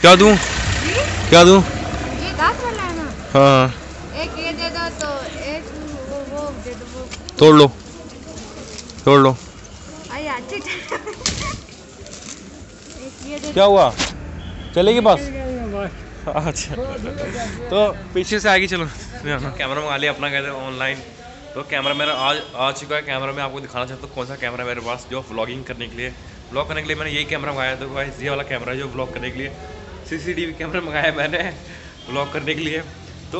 क्या दूं? क्या दूं? ये 10 वाला है ना? हाँ एक ये दे दो तो एक वो दे दो वो। तोड़ लो, तोड़ लो। अरे अच्छी एक ये दे क्या हुआ? चलेगी बस? दो। अच्छा तो पीछे से आएगी। चलो कैमरा मंगा लिया अपना, कहते हैं ऑनलाइन। तो कैमरा मेरा आज आ चुका है। कैमरा मैं आपको दिखाना चाहता हूँ कौन सा कैमरा मेरे पास जो व्लॉगिंग करने के लिए, व्लॉग करने के लिए मैंने यही कैमरा मंगाया। तो गाइस ये वाला कैमरा है जो व्लॉग करने के लिए, CCTV कैमरा मंगाया मैंने व्लॉग करने के लिए। तो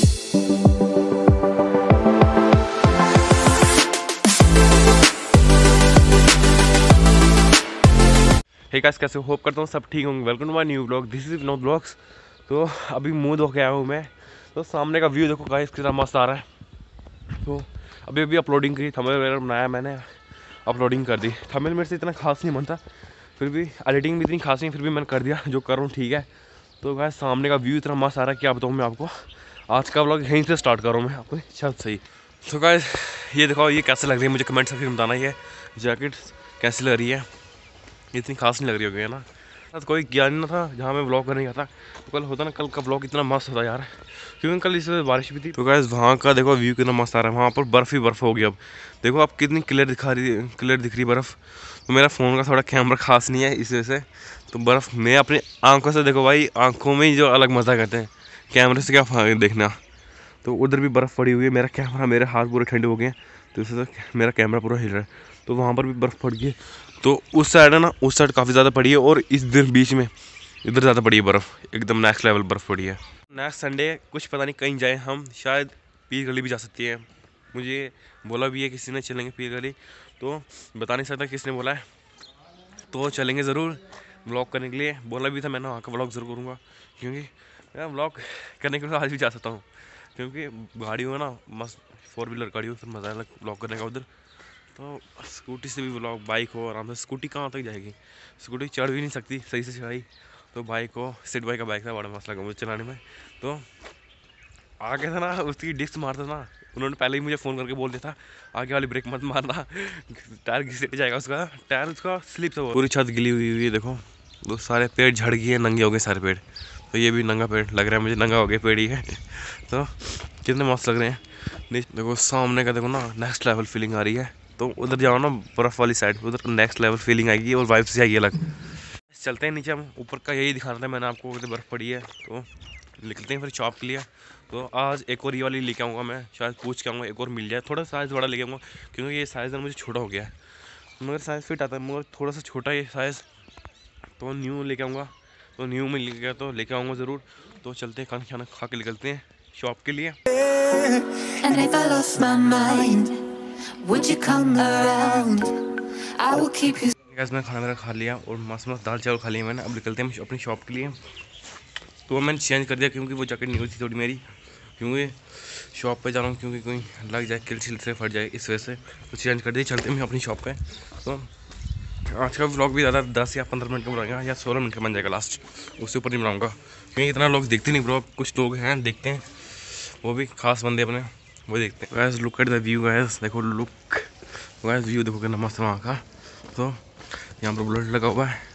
हे गाइस, कैसे होप करता हूँ सब ठीक होंगे। Welcome to my new vlog, this is Vinod vlogs. तो अभी मुंह धो के आया हूँ मैं। तो सामने का व्यू देखो गाइस कितना मस्त आ रहा है। तो अभी अभी अपलोडिंग की, थंबनेल वगैरह बनाया मैंने, अपलोडिंग कर दी। थंबनेल मेरे से इतना खास नहीं बनता, फिर भी एडिटिंग भी इतनी खास नहीं, फिर भी मैंने कर दिया। जो कर रहा हूँ ठीक है। तो गाइस सामने का व्यू इतना मस्त आ रहा है, क्या बताऊँ मैं आपको। आज का व्लॉग यहीं से स्टार्ट कर रहा हूँ मैं अपनी छत से ही। तो गाइस ये देखो ये कैसे लग रही है, मुझे कमेंट सेक्शन में बताना। ये जैकेट कैसी लग रही है? इतनी खास नहीं लग रही होगी है ना। तो कोई ज्ञान ना था जहाँ मैं ब्लॉग करने गया था। तो कल होता ना, कल का ब्लॉग इतना मस्त होता यार, क्योंकि कल इस बारिश भी थी। तो गाइस वहाँ का देखो व्यू कितना मस्त आ रहा है। वहाँ पर बर्फ़ ही बर्फ़ होगी। अब देखो आप कितनी क्लियर दिखा रही है, क्लियर दिख रही है बर्फ़। तो मेरा फ़ोन का थोड़ा कैमरा खास नहीं है इस वजह से। तो बर्फ़ मैं अपनी आंखों से देखो भाई, आंखों में ही जो अलग मज़ा करते हैं, कैमरे से क्या देखना। तो उधर भी बर्फ़ पड़ी हुई है, मेरा कैमरा, मेरे हाथ पूरे ठंडे हो गए हैं, तो इससे मेरा कैमरा पूरा हिल रहा है। तो वहाँ पर भी बर्फ़ पड़ गई है। तो उस साइड है ना, उस साइड काफ़ी ज़्यादा पड़ी है, और इस दिन बीच में इधर ज़्यादा पड़ी है बर्फ़, एकदम नेक्स्ट लेवल बर्फ़ पड़ी है। नेक्स्ट संडे कुछ पता नहीं कहीं जाए हम, शायद पीर गली भी जा सकती है। मुझे बोला भी है किसी ने चलेंगे पीर गली, तो बता नहीं सकता किसने बोला है। तो चलेंगे ज़रूर व्लॉग करने के लिए। बोला भी था मैंने, वहाँ का व्लॉग ज़रूर करूँगा, क्योंकि मैं व्लॉग करने के लिए आज भी जा सकता हूँ, क्योंकि गाड़ी हो ना मस्त, 4 व्हीलर गाड़ी हो, फिर मज़ा अलग व्लॉग करने का उधर। तो स्कूटी से भी व्लॉग, बाइक हो आराम से। स्कूटी कहाँ तक जाएगी, स्कूटी चढ़ भी नहीं सकती सही से चढ़ाई। तो बाइक हो, सीट बाइक का बाइक था, बड़ा मस्त लगा मुझे चलाने में। तो आगे था ना, उसकी डिस्क मारता था, उन्होंने पहले ही मुझे फ़ोन करके बोल दिया था आगे वाली ब्रेक मत मारना, टायर घिस जाएगा उसका, टायर उसका स्लिप से। पूरी छत गिली हुई है देखो। वो सारे पेड़ झड़ गए, नंगे हो गए सारे पेड़। तो ये भी नंगा पेड़ लग रहा है मुझे, नंगा हो गया पेड़ ही है। तो कितने मस्त लग रहे हैं। देखो सामने का देखो ना, नेक्स्ट लेवल फीलिंग आ रही है। तो उधर जाओ ना बर्फ़ वाली साइड, उधर नेक्स्ट लेवल फीलिंग आएगी और वाइब्स आएगी अलग। चलते हैं नीचे हम, ऊपर का यही दिखाना था मैंने आपको, उधर बर्फ़ पड़ी है। तो निकलते हैं फिर शॉप के लिए। तो आज एक और ये वाली लेके आऊँगा मैं, शायद पूछ के आऊँगा एक और मिल जाए। थोड़ा साइज़ बड़ा लेके आऊँगा, क्योंकि ये साइज़ मुझे छोटा हो गया है, मगर साइज़ फिट आता है, मगर थोड़ा सा छोटा ये साइज़। तो न्यू लेके आऊँगा। तो न्यू में लेके गया तो लेके आऊँगा ज़रूर। तो चलते हैं, खाना खाना खा के निकलते हैं शॉप के लिए। And if I lost my mind, would you come around? I will keep you. Guys मैं खाना मेरा खा लिया और मस्त मस्त दाल चावल खा लिया मैंने। अब निकलते हैं अपनी शॉप के लिए। तो मैंने चेंज कर दिया, क्योंकि वो जैकेट न्यू थी थोड़ी मेरी, क्योंकि शॉप पे जा रहा हूँ, क्योंकि कोई लग जाए, किल छिल से फट जाए, इस वजह से तो चेंज कर दी। चलते हैं अपनी शॉप पे। तो आज का व्लॉग भी ज़्यादा 10 या 15 मिनट का बनाएगा, या 16 मिनट का बन जाएगा लास्ट, उससे ऊपर नहीं बनाऊँगा, क्योंकि इतना लोग देखते नहीं ब्लॉग। कुछ लोग हैं देखते हैं, वो भी खास बंदे अपने, वो देखते हैं। Guys look at the view guys, देखो लुक गाइस, व्यू देखो कितना मस्त है वहाँ का। तो यहाँ पर बुलेट लगा हुआ है।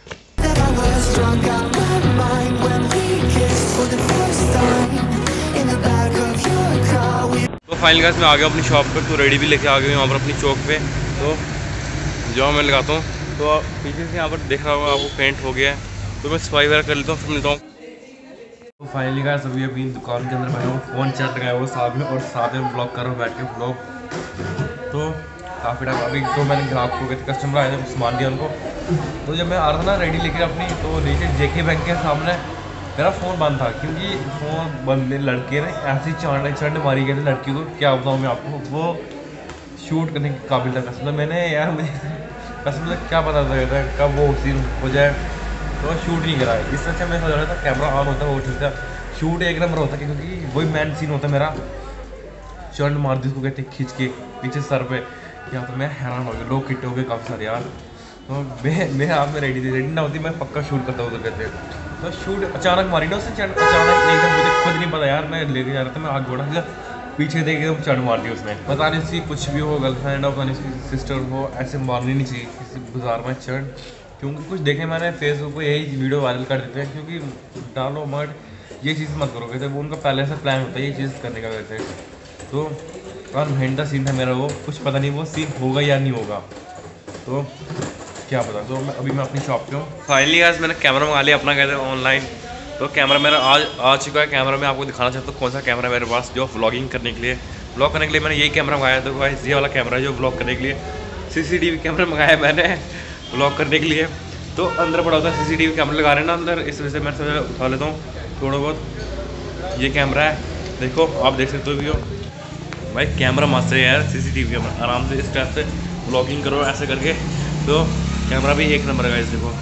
तो फाइनल गाइस मैं आ गया अपनी शॉप पर। तो रेडी भी लेके आ गया यहाँ पर अपनी चौक पे। तो जो मैं लगाता हूँ, तो पीछे से यहाँ पर देख रहा होगा आपको पेंट हो गया है। तो मैं सफाई वगैरह कर लेता हूँ, फिर मिलता हूँ। तो फाइनली गाइस अभी अपनी दुकान के अंदर बैठा हूँ, फ़ोन चार्ज लगाया हुआ साथ में, और साथ में ब्लॉग कर रहा हूँ बैठ के ब्लॉग। तो काफ़ी टाइम अभी तो मैंने ग्राहक को कस्टमर आए थे, सामान दिया उनको। तो जब मैं आ रहा था ना रेडी लेकर अपनी, तो नीचे JK बैंक के सामने मेरा फ़ोन बंद था, क्योंकि फ़ोन बंद लड़के ने ऐसी चढ़ मारी गई थी लड़की को, क्या बताऊँ मैं आपको। वो शूट करने के काबिल था कसम। मैंने यार, मुझे कसम से क्या पता था कब वो सीन हो जाए, तो शूट नहीं करा है। इस अच्छा मैं सोच रहा था कैमरा ऑन होता है वो ठीक था, शूट एक नंबर होता, क्योंकि वही मेन सीन होता मेरा। चंड मार दी उसको कहते खींच के पीछे सर पे। यहाँ तो मैं हैरान हो गया, लोग किट्टे हो गए काफ़ी सारे यार। तो मैं आप में रेडी ना होती, मैं पक्का शूट करता उधर कहते। तो शूट अचानक मारी ना उसने, चंड अचानक एकदम, मुझे खुद नहीं पता यार, मैं लेके जा रहा था, मैं आग बढ़ा पीछे देख एकदम चढ़ मार दी उसने। पता नहीं उसकी कुछ भी हो, गर्लफ्रेंड हो, पता नहीं उसकी सिस्टर हो, ऐसे मारनी नहीं चाहिए किसी बाजार में चढ़। क्योंकि कुछ देखे मैंने फेसबुक पे यही वीडियो वायरल कर देते हैं, क्योंकि डालो मत ये चीज़ मत करो कहते, वो उनका पहले से प्लान होता है ये चीज़ करने का कहते हैं। तो और घंटा सीन था मेरा, वो कुछ पता नहीं वो सीन होगा या नहीं होगा, तो क्या पता। तो मैं अपनी शॉप पे हूँ। फाइनली आज मैंने कैमरा मंगा लिया अपना कहते हैं ऑनलाइन। तो कैमरा मेरा आज आ चुका है। कैमरा मैं आपको दिखाना चाहता हूँ कौन सा कैमरा मेरे पास जो व्लॉगिंग करने के लिए, व्लॉग करने के लिए मैंने यही कैमरा मंगाया। तो गाइस ये वाला कैमरा जो व्लॉग करने के लिए, CCTV कैमरा मंगाया मैंने व्लॉग करने के लिए। तो अंदर पड़ा होता है CCTV कैमरा लगा रहे हैं ना अंदर, इस वजह से मैं सोचा उठा लेता हूँ थोड़ा बहुत। ये कैमरा है, देखो आप देख सकते हो भाई, कैमरा मस्त है यार। CCTV कैमरा आराम से इस टाइप से व्लॉगिंग करो ऐसे करके, तो कैमरा भी एक नंबर है। देखो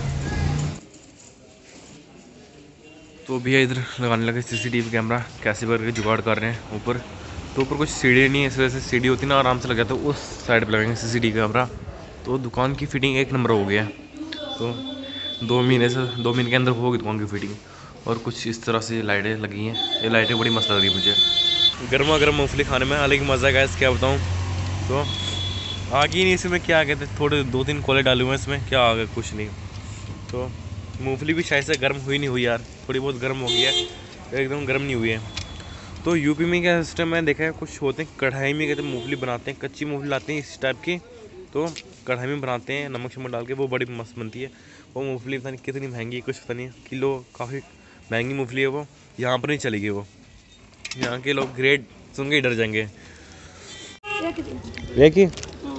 तो भैया इधर लगाने लगे CCTV कैमरा, कैसे करके जुगाड़ कर रहे हैं ऊपर। तो ऊपर कुछ सीढ़ी नहीं है, इस वजह से सीढ़ी होती ना आराम से लग जाता है, उस साइड पे लगेंगे CCTV कैमरा। तो दुकान की फिटिंग एक नंबर हो गया। तो 2 महीने के अंदर होगी दुकान की फिटिंग। और कुछ इस तरह से लाइटें लगी हैं, ये लाइटें बड़ी मस्त लग रही है मुझे। गर्मा गर्म मूँगफली खाने में अलग मज़ा है, क्या बताऊँ। तो आगे नहीं इसमें क्या कहते, थोड़े 2-3 कोले डाले हुए हैं इसमें, क्या आ गया कुछ नहीं। तो मूंगफली भी शायद से गर्म हुई नहीं हुई यार, थोड़ी बहुत गर्म हो गई है, एकदम गर्म नहीं हुई है। तो यूपी में क्या सिस्टम है देखा है, कुछ होते हैं कढ़ाई में कहते हैं मूंगफली बनाते हैं, कच्ची मूंगफली लाते हैं इस टाइप की, तो कढ़ाई में बनाते हैं नमक शमक डाल के, वो बड़ी मस्त बनती है। वो मूंगफली पता नहीं कितनी महंगी है, कुछ पता नहीं, किलो काफ़ी महंगी मूंगफली है वो, यहाँ पर नहीं चलेगी वो, यहाँ के लोग ग्रेड सुन के ही डर जाएंगे। एक ही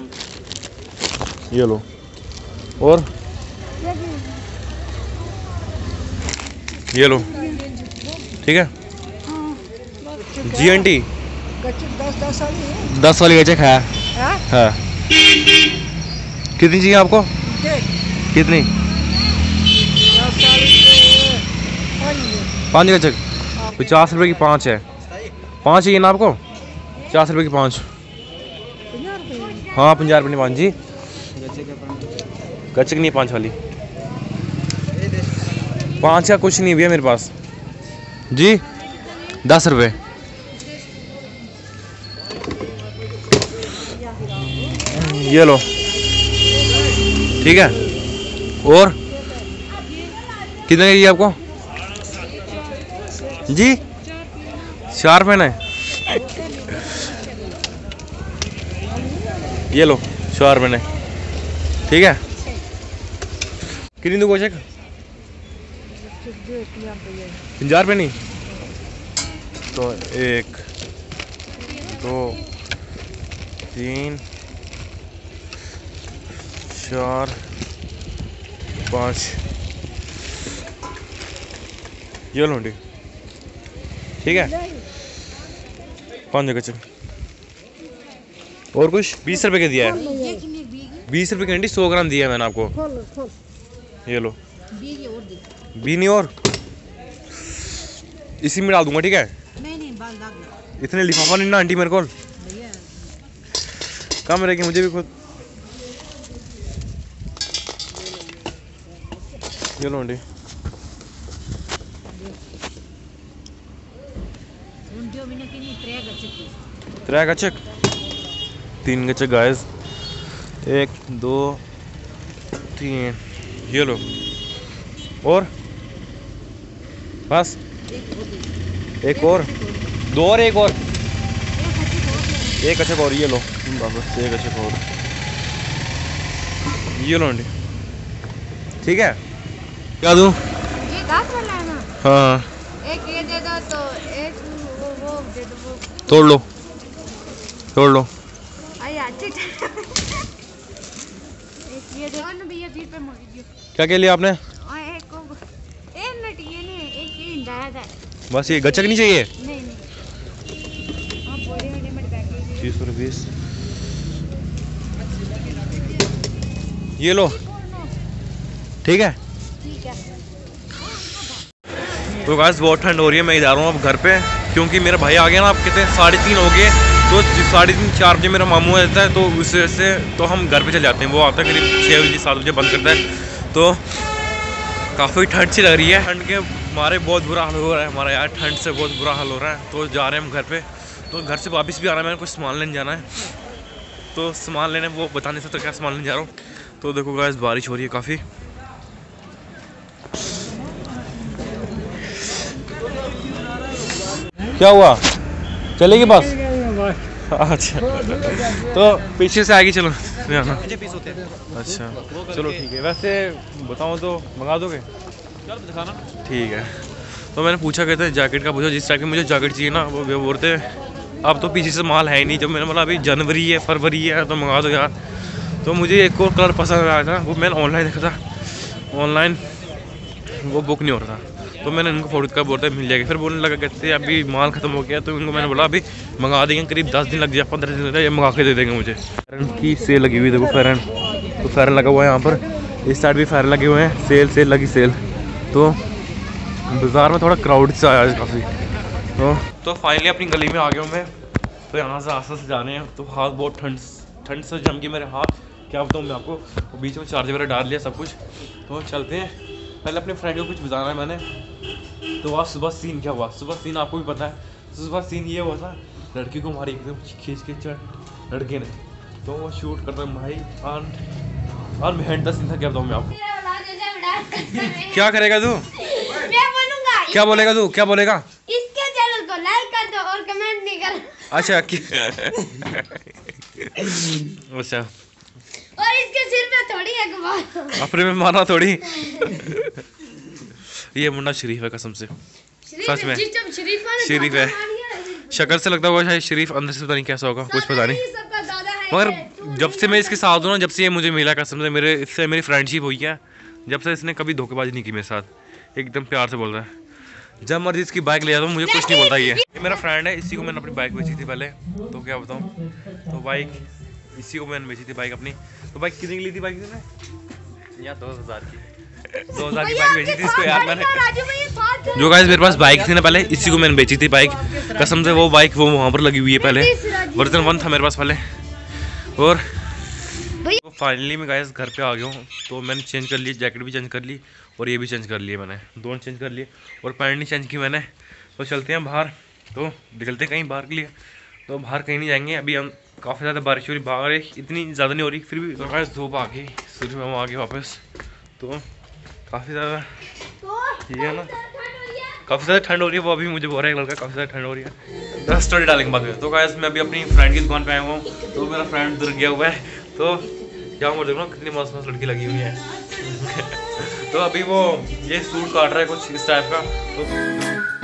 ये लो, और ये लो, ठीक है जी आंटी। 10 वाली गचक है, हाँ। कितनी चाहिए आपको, कितनी? 5 गचक, 50 रुपये की 5 है। 5 चाहिए ना आपको, 50 रुपये की 5। हाँ 50 रुपये की 5 जी। गचक नहीं 5 वाली, 5 का कुछ नहीं भैया मेरे पास जी, 10 रुपये। ये लो, ठीक है। और कितने चाहिए आपको जी? 4 पेन है, ये लो 4 पेन है, ठीक है। कितनी दो चेक? 50 रुपये नहीं, तो 1 2 3 4 5, ये लो ठीक है। 5 जगह चल। और कुछ 20 रुपये का दिया है, 20 रुपये की अंडी 100 ग्राम दिया है मैंने आपको, ये लो। बी नहीं और इसी में डाल दूंगा, ठीक है। नहीं इतने लिफाफा नहीं ना आंटी मेरे को, कम रहेगी मुझे भी खुद। ये लो आंटी, त्रै गचक, 3 गचक गाइस, 1 2 3, ये लो। और बस एक और, 2 और 1 और, 1 गचक और, ये लो बस 1 गचक और, ये लो आंटी, ठीक है। क्या दूं? ये घास वाला है ना? हाँ एक ये दे दो, तो एक वो दे दो, वो तोड़ लो, तोड़ लो। एक ये दे दो भैया, 20 पे मोड़ दीजिए। क्या कह लिया आपने? और एक मिनट, ये नहीं, एक ये डाला था बस ये गचक नहीं चाहिए? नहीं आप बोले में लिमिट बैक 30 रुपये, ये लो, ठीक है। ठीक है। तो गाइस बहुत ठंड हो रही है, मैं जा रहा हूँ अब घर पे, क्योंकि मेरा भाई आ गया ना, आप कहते हैं 3:30 हो गए, तो 3:30 4 बजे मेरा मामू आ जाता है, तो उस वजह से तो हम घर पे चले जाते हैं। वो आता है करीब 6 बजे 7 बजे बंद करता है। तो काफ़ी ठंड सी लग रही है, ठंड के मारे बहुत बुरा हाल हो रहा है हमारा यार, ठंड से बहुत बुरा हाल हो रहा है। तो जा रहे हैं हम घर पे, तो घर से वापस भी आना है, मैंने कुछ सामान लेने जाना है, तो सामान लेने वो बता नहीं सकता क्या सामान लेने जा रहा हूँ। तो देखो गाइस बारिश हो रही है काफ़ी, क्या हुआ, चलेगी बस? अच्छा तो पीछे से आगे चलो यहाँ। अच्छा चलो ठीक है। वैसे बताऊँ तो मंगा दोगे? दिखाना। ठीक है। तो मैंने पूछा कहते हैं जैकेट का पूछा, जिस टाइप की मुझे जैकेट चाहिए ना वो बोलते अब तो पीछे से माल है ही नहीं। जब मैंने बोला अभी जनवरी है फरवरी है तो मंगा दो यार। तो मुझे एक और कलर पसंद आया था, वो मैंने ऑनलाइन देखा था, ऑनलाइन वो बुक नहीं हो रहा था। तो मैंने उनको फोटो का बोलता मिल जाएगा, फिर बोलने लगा कहते अभी माल खत्म हो गया। तो उनको मैंने बोला अभी मंगा देंगे, करीब 10 दिन लग जाए 15 दिन लग जाए, ये मंगा के दे देंगे मुझे। फेरन की सेल लगी हुई है, देखो फेरन, तो फेरन लगा हुआ है यहाँ पर, इस साइड भी फेरन लगे हुए हैं, सेल लगी सेल। तो बाज़ार में थोड़ा क्राउड से आया है काफ़ी। तो फाइनली अपनी गली में आ गया हूँ मैं। तो यहाँ से आस्ते से जा रहे हैं। तो हाथ बहुत ठंड से जम गई मेरे हाथ, क्या बताऊँ मैं आपको। तो बीच में चार्जर वगैरह डाल लिया सब कुछ। तो चलते हैं, पहले अपने फ्रेंड को कुछ बताना है मैंने। तो आज सुबह सीन क्या हुआ, सुबह सीन आपको भी पता है। सुबह सीन ये हुआ था, लड़की को हमारी एकदम खींच के चढ़ लड़के ने, तो वो शूट करता भाई और मेहनत का सीन था, क्या बताऊँ मैं आपको। क्या करेगा तू? क्या बोलेगा तू, क्या बोलेगा? इसके चैनल को लाइक कर दो और कमेंट नहीं कर। अच्छा अच्छा और इसके सिर पे थोड़ी है गुब्बारा, अपने में मारना थोड़ी। ये मुन्ना शरीफ है कसम से, सच में शरीफ है। शक्ल से लगता होगा शायद शरीफ, अंदर से पता नहीं कैसा होगा, कुछ पता नहीं। मगर जब से मैं इसके साथ हूँ ना, जब से ये मुझे मिला कसम से, मेरे इससे मेरी फ्रेंडशिप हुई है, जब से इसने कभी धोखेबाजी नहीं की मेरे साथ, एकदम प्यार से बोल रहा है। जब मर्जी इसकी बाइक ले जाता हूँ, मुझे कुछ नहीं बोलता। ये मेरा फ्रेंड है, इसी को मैंने अपनी बाइक बेची थी पहले। तो क्या बताऊँ, तो बाइक इसी को मैंने बेची थी बाइक अपनी। तो बाइक कितनी की ली थी बाइक ने? यहाँ 2000 की 2000 की बाइक बेची थी इसको यार मैंने। जो गाइस मेरे पास बाइक थी ना पहले, इसी को मैंने बेची थी बाइक कसम से। वो बाइक वो वहाँ पर लगी हुई है, पहले वर्जन 1 था मेरे पास पहले। और तो फाइनली मैं गाइस घर पे आ गया हूँ। तो मैंने चेंज कर ली, जैकेट भी चेंज कर ली और ये भी चेंज कर लिए मैंने, दोनों चेंज कर लिए। और पैंट नहीं चेंज की मैंने। तो चलते हैं बाहर, तो निकलते हैं कहीं बाहर के लिए। तो बाहर कहीं नहीं जाएंगे अभी हम, काफ़ी ज़्यादा बारिश हो रही, बारिश इतनी ज़्यादा नहीं हो रही, फिर भी गाइस धूप आ गई, सूर्य में आ गए वापस। तो काफ़ी ज़्यादा ये है ना, काफ़ी ज़्यादा ठंड हो रही है। वो अभी मुझे बोल रहा है लड़का काफ़ी ज़्यादा ठंड हो रही है। 10 स्टोरी डालेंगे बाद में। तो गाइस मैं अभी अपनी फ्रेंड की दुकान पे आया हुआ हूँ। तो मेरा फ्रेंड उधर गया हुआ है, तो क्या मैं देखो कितनी मस्त मस्त लड़की लगी हुई है। तो अभी वो ये सूट काट रहा है कुछ इस टाइप का। तो